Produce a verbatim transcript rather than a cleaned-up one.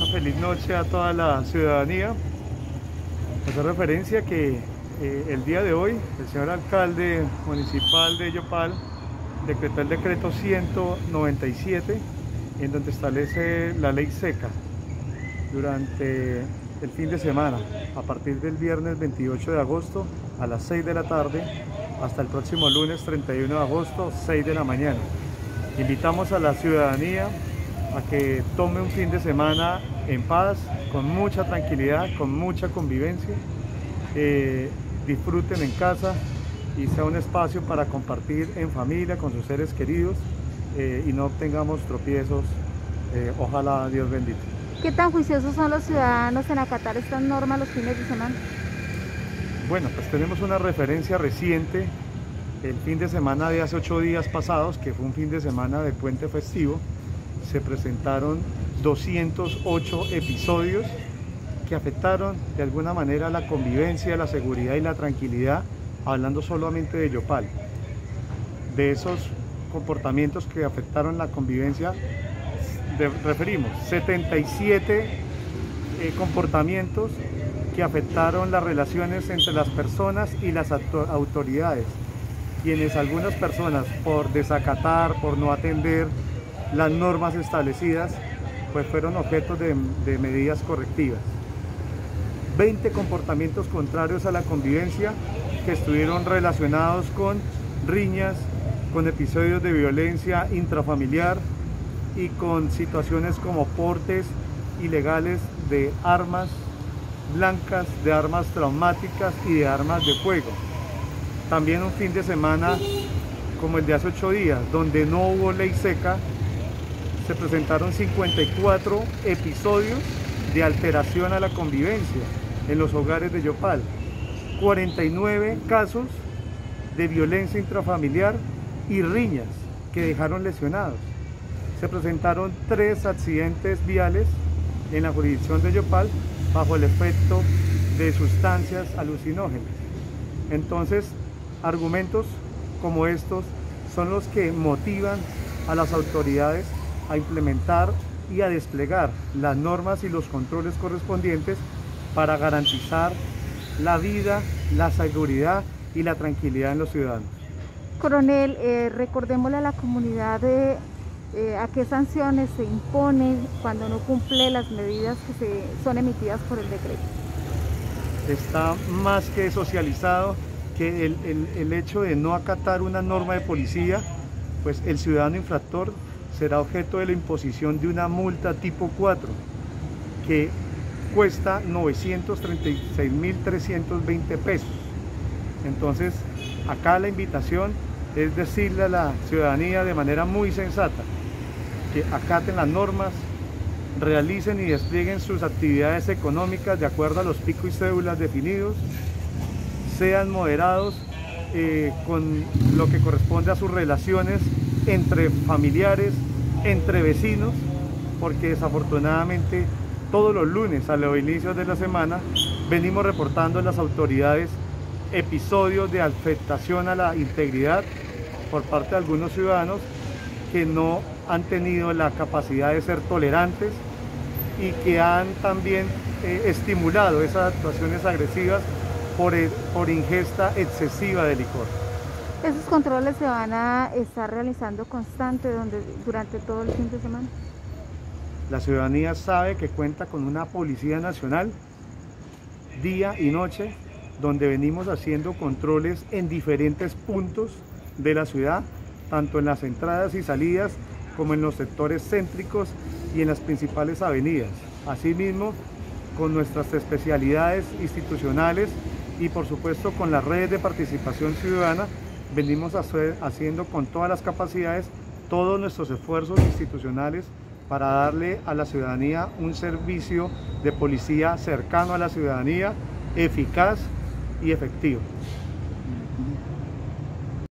feliz noche a toda la ciudadanía. Hace referencia que eh, el día de hoy el señor alcalde municipal de Yopal decretó el decreto ciento noventa y siete, en donde establece la ley seca durante el fin de semana, a partir del viernes veintiocho de agosto a las seis de la tarde hasta el próximo lunes treinta y uno de agosto, seis de la mañana. Invitamos a la ciudadanía a que tome un fin de semana en paz, con mucha tranquilidad, con mucha convivencia, eh, disfruten en casa y sea un espacio para compartir en familia con sus seres queridos eh, y no obtengamos tropiezos, eh, ojalá Dios bendito. ¿Qué tan juiciosos son los ciudadanos en acatar estas normas los fines de semana? Bueno, pues tenemos una referencia reciente, el fin de semana de hace ocho días pasados, que fue un fin de semana de puente festivo. Se presentaron doscientos ocho episodios que afectaron de alguna manera la convivencia, la seguridad y la tranquilidad, hablando solamente de Yopal. De esos comportamientos que afectaron la convivencia, de, referimos setenta y siete eh, comportamientos que afectaron las relaciones entre las personas y las autoridades, quienes algunas personas por desacatar, por no atender las normas establecidas, pues fueron objetos de, de medidas correctivas. veinte comportamientos contrarios a la convivencia que estuvieron relacionados con riñas, con episodios de violencia intrafamiliar y con situaciones como portes ilegales de armas blancas, de armas traumáticas y de armas de fuego. También un fin de semana como el de hace ocho días, donde no hubo ley seca, se presentaron cincuenta y cuatro episodios de alteración a la convivencia en los hogares de Yopal, cuarenta y nueve casos de violencia intrafamiliar y riñas que dejaron lesionados. Se presentaron tres accidentes viales en la jurisdicción de Yopal bajo el efecto de sustancias alucinógenas. Entonces, argumentos como estos son los que motivan a las autoridades a implementar y a desplegar las normas y los controles correspondientes para garantizar la vida, la seguridad y la tranquilidad en los ciudadanos. Coronel, eh, recordémosle a la comunidad de, eh, a qué sanciones se imponen cuando no cumple las medidas que se, son emitidas por el decreto. Está más que socializado que el, el, el hecho de no acatar una norma de policía, pues el ciudadano infractor será objeto de la imposición de una multa tipo cuatro que cuesta novecientos treinta y seis mil trescientos veinte pesos. Entonces, acá la invitación es decirle a la ciudadanía de manera muy sensata que acaten las normas, realicen y desplieguen sus actividades económicas de acuerdo a los picos y cédulas definidos, sean moderados eh, con lo que corresponde a sus relaciones entre familiares, entre vecinos, porque desafortunadamente todos los lunes a los inicios de la semana venimos reportando a las autoridades episodios de afectación a la integridad por parte de algunos ciudadanos que no han tenido la capacidad de ser tolerantes y que han también eh, estimulado esas actuaciones agresivas por, el, por ingesta excesiva de licor. ¿Esos controles se van a estar realizando constante donde, durante todo el fin de semana? La ciudadanía sabe que cuenta con una Policía Nacional día y noche, donde venimos haciendo controles en diferentes puntos de la ciudad, tanto en las entradas y salidas como en los sectores céntricos y en las principales avenidas. Asimismo, con nuestras especialidades institucionales y por supuesto con las redes de participación ciudadana, venimos hacer, haciendo con todas las capacidades todos nuestros esfuerzos institucionales para darle a la ciudadanía un servicio de policía cercano a la ciudadanía, eficaz y efectivo.